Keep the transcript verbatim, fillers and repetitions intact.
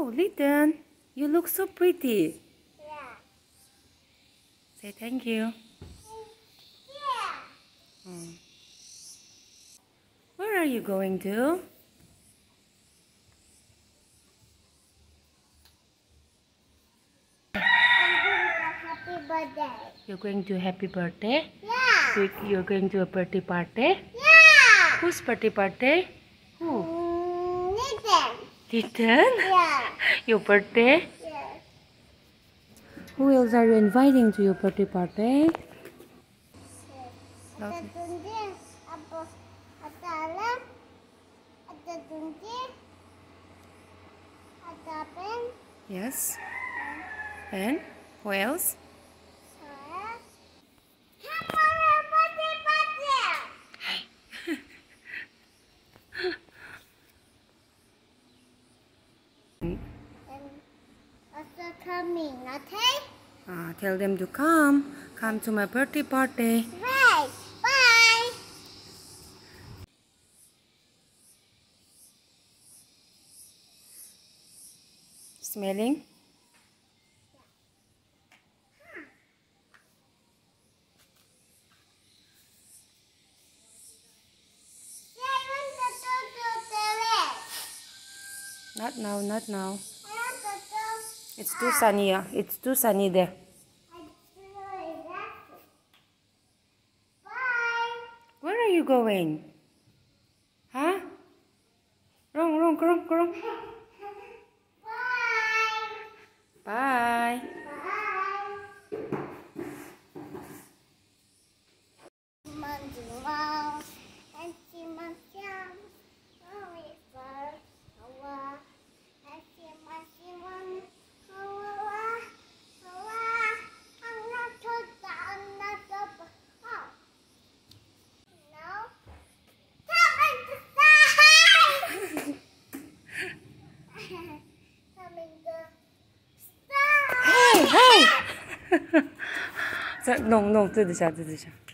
Oh, Litten, you look so pretty. Yeah. Say thank you. Yeah. Hmm. Where are you going to? Happy birthday. You're going to a happy birthday? Yeah. You're going to a birthday party? Yeah. Whose birthday party? Who? Mm, Nathan. Litten? Yeah. Your birthday? Yeah. Who else are you inviting to your birthday party? Ada tunjuk, apa? Ada alam, ada tunjuk, ada pen, Yes. And who else? saya. Happy birthday, birthday. And also coming, okay? Uh, tell them to come. Come to my birthday party. Right. Bye. Smelling? Yeah, I want to go to the left. Not now, not now. I want to go. It's too sunny. Yeah. It's too sunny there. I feel exactly. Bye. Where are you going? Huh? Wrong, wrong, wrong, wrong. Bye. Bye. Bye. Menjual nasi macam oliver hawa nasi macam hawa hawa anak kita anak apa oh no coming to side coming to side Hey, hey! 这弄弄，对得下，对得下。